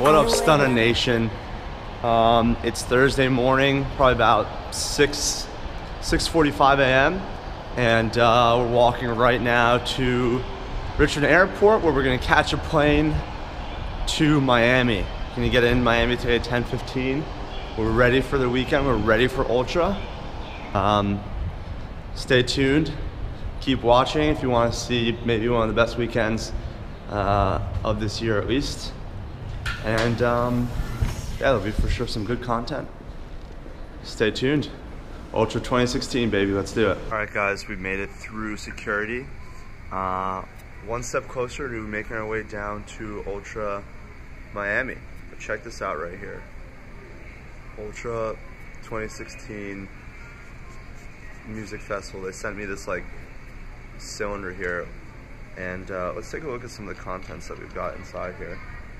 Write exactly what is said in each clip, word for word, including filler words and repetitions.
What up, Stunnanation? Um, it's Thursday morning, probably about six forty-five a m and uh, we're walking right now to Richmond Airport, where we're gonna catch a plane to Miami. Gonna get in Miami today at ten fifteen. We're ready for the weekend. We're ready for Ultra. Um, stay tuned. Keep watching if you want to see maybe one of the best weekends uh, of this year at least. And um, yeah, there'll be for sure some good content. Stay tuned. Ultra twenty sixteen, baby, let's do it. All right, guys, we made it through security. Uh, one step closer to making our way down to Ultra Miami. But check this out right here. Ultra twenty sixteen Music Festival. They sent me this like cylinder here. And uh, let's take a look at some of the contents that we've got inside here.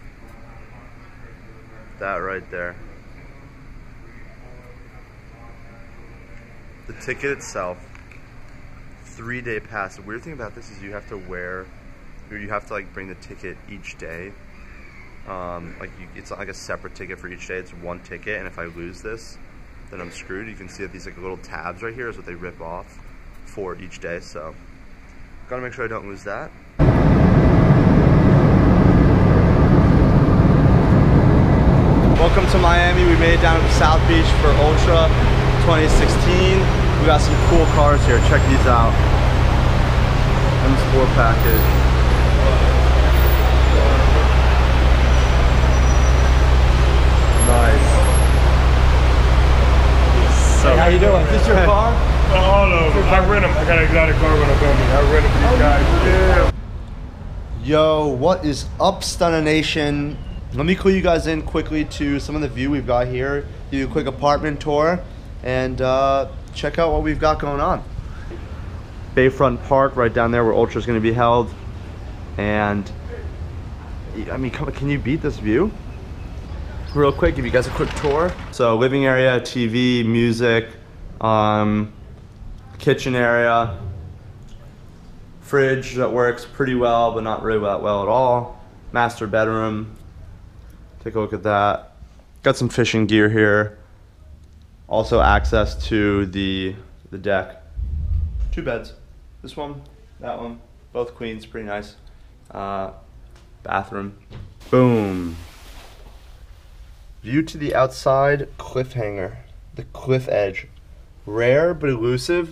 That right there. The ticket itself, three day pass. The weird thing about this is you have to wear, or you have to like bring the ticket each day. Um, like you, it's not like a separate ticket for each day, it's one ticket, and if I lose this, then I'm screwed. You can see that these like little tabs right here is what they rip off for each day, so gotta make sure I don't lose that. Welcome to Miami. We made it down to South Beach for Ultra twenty sixteen. We got some cool cars here. Check these out. M Sport package. Nice. So hey, how you doing? Is this your car? Oh, all of them. I rent them. I got an exotic car when I come in. I rent it for these guys. Yeah. Yo, what is up, Stunnanation? Let me clue you guys in quickly to some of the view we've got here. Do a quick apartment tour and uh, check out what we've got going on. Bayfront Park right down there where Ultra's going to be held. And I mean, come, can you beat this view? Real quick, give you guys a quick tour. So living area, T V, music, um, kitchen area, fridge that works pretty well, but not really that well at all. Master bedroom. Take a look at that. Got some fishing gear here. Also access to the the deck. Two beds. This one, that one. Both queens, pretty nice. Uh, bathroom. Boom. View to the outside, cliffhanger. The cliff edge. Rare but elusive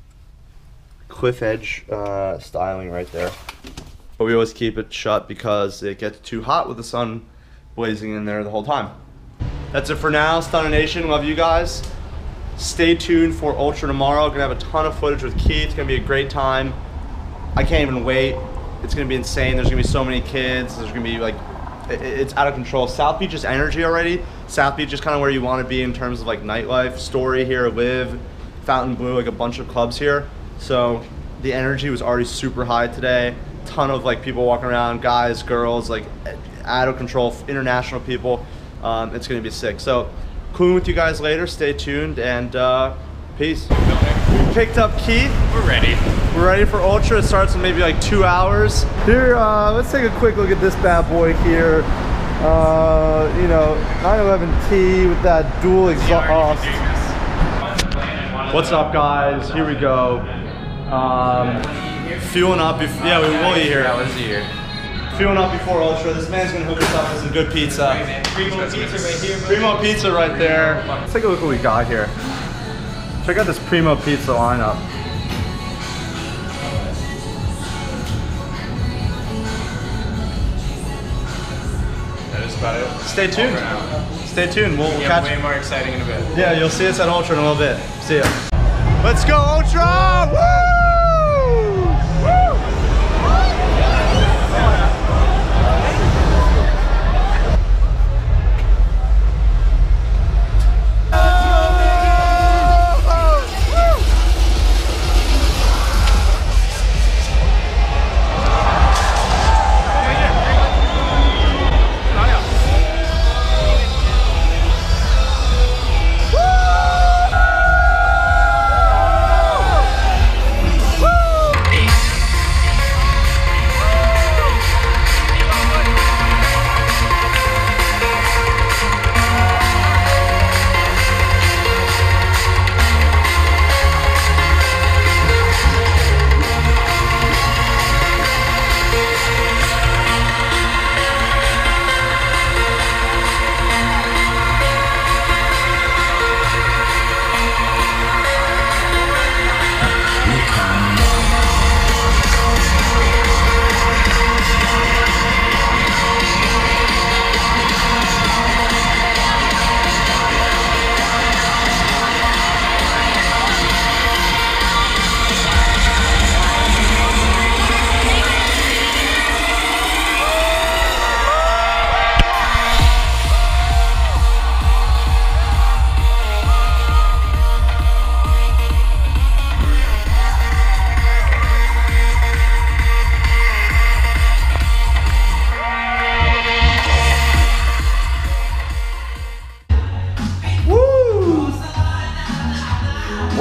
cliff edge uh, styling right there. But we always keep it shut because it gets too hot with the sun blazing in there the whole time. That's it for now. Stunnanation, love you guys. Stay tuned for Ultra tomorrow. Gonna have a ton of footage with Keith. It's gonna be a great time. I can't even wait. It's gonna be insane. There's gonna be so many kids. There's gonna be like, it's out of control. South Beach is energy already. South Beach is kind of where you want to be in terms of like nightlife, Story here, Live, Fountain Blue, like a bunch of clubs here. So the energy was already super high today. Ton of like people walking around, guys, girls, like out of control, international people. Um, it's gonna be sick. So cool with you guys later. Stay tuned and uh, peace. We picked up Keith. We're ready. We're ready for Ultra. It starts in maybe like two hours. Here, uh, let's take a quick look at this bad boy here. Uh, you know, nine eleven T with that dual exhaust. What's up, guys? Here we go. Um, fueling up. Yeah, we will eat here. Yeah, let's eat here. Fueling up before Ultra. This man's gonna hook us up with some good pizza. Primo pizza right here. Primo pizza right there. Let's take a look at what we got here. Check out this Primo pizza lineup. That is about it. Stay tuned. Stay tuned. We'll, we'll yeah, catch. Way more exciting in a bit. Yeah, you'll see us at Ultra in a little bit. See ya. Let's go, Ultra! Woo! Woo!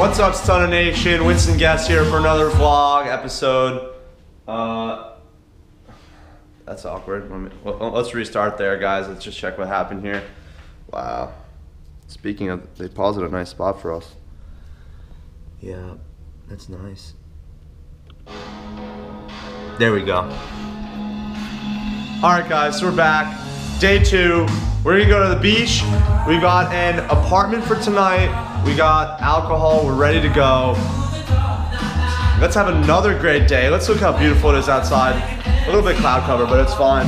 What's up, Stunnanation? Winston Guest here for another vlog episode. Uh, that's awkward. Well, let's restart there, guys. Let's just check what happened here. Wow. Speaking of, they paused at a nice spot for us. Yeah, that's nice. There we go. All right, guys, so we're back. Day two. We're gonna go to the beach. We got an apartment for tonight. We got alcohol. We're ready to go. Let's have another great day. Let's look how beautiful it is outside. A little bit cloud cover, but it's fine.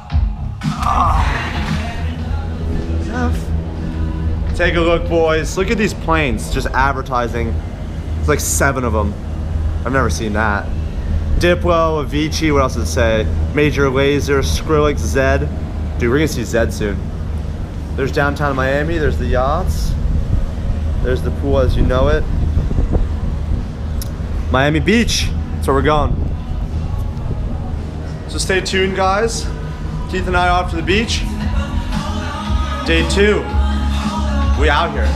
Take a look, boys. Look at these planes just advertising. There's like seven of them. I've never seen that. Diplo, Avicii, what else does it say? Major Lazer, Skrillex, Zed. Dude, we're gonna see Zed soon. There's downtown Miami, there's the yachts. There's the pool as you know it. Miami Beach, that's where we're going. So stay tuned, guys. Keith and I are off to the beach. Day two, we out here.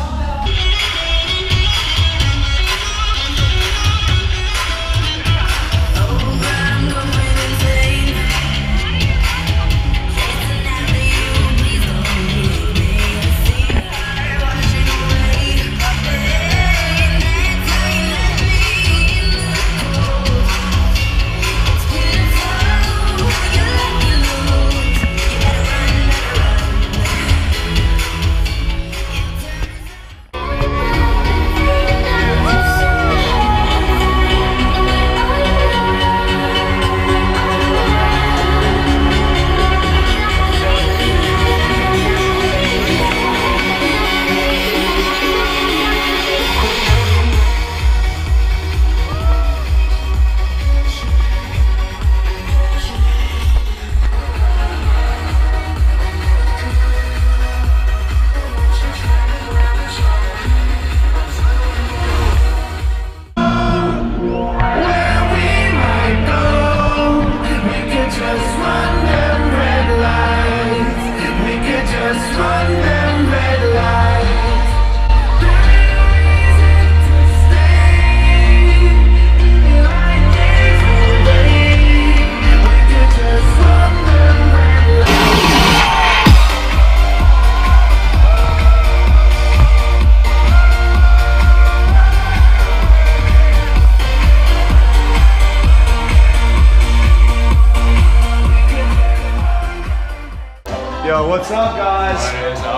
Yo, what's up, guys? What is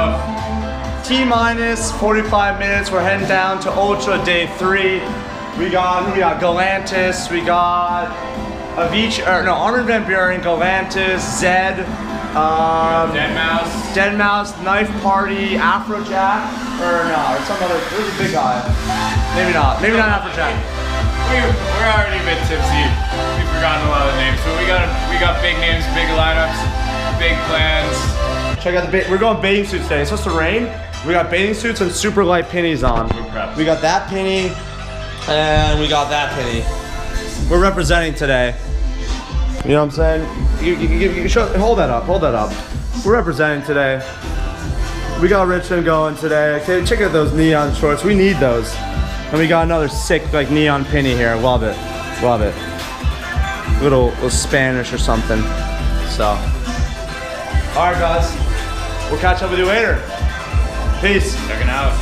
up? T minus forty-five minutes. We're heading down to Ultra Day three. We got we got Galantis. We got Avicii. Or no, Armin van Buuren, Galantis, Zed, um, Dead Mouse. Dead Mouse, Knife Party, Afrojack, or no, or some other. Who's the big guy? Maybe not. Maybe not Afrojack. We, we're already a bit tipsy. We've forgotten a lot of names, but we got we got big names, big lineups, big plans. Check out the ba we're going bathing suits today. It's supposed to rain. We got bathing suits and super light pennies on. We got that penny, and we got that penny. We're representing today. You know what I'm saying? You, you, you, you show, hold that up. Hold that up. We're representing today. We got Richmond going today. Okay, check out those neon shorts. We need those. And we got another sick like neon penny here. Love it. Love it. Little, little Spanish or something. So. All right, guys. We'll catch up with you later. Peace. Checking out.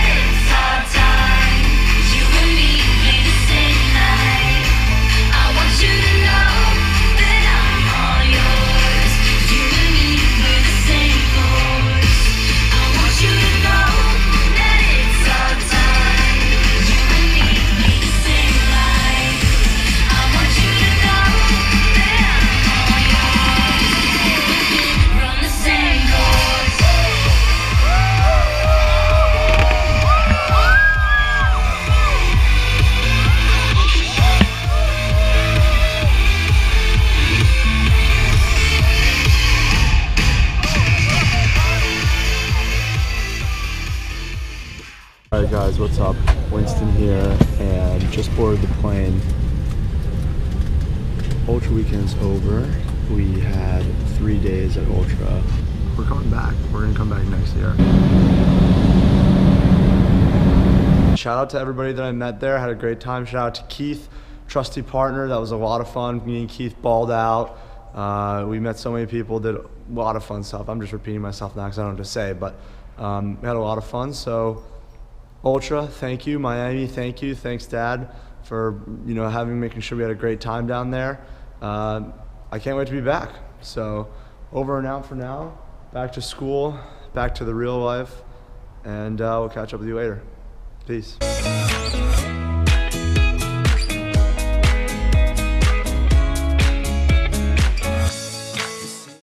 I want Guys, what's up? Winston here, and just boarded the plane. Ultra weekend's over. We had three days at Ultra. We're coming back. We're gonna come back next year. Shout out to everybody that I met there. Had a great time. Shout out to Keith, trusty partner. That was a lot of fun. Me and Keith balled out. Uh, we met so many people, did a lot of fun stuff. I'm just repeating myself now because I don't know what to say, but um, we had a lot of fun. So Ultra, thank you. Miami, thank you. Thanks, Dad, for you know having making sure we had a great time down there. Uh, I can't wait to be back. So over and out for now. Back to school, back to the real life, and uh, we'll catch up with you later. Peace.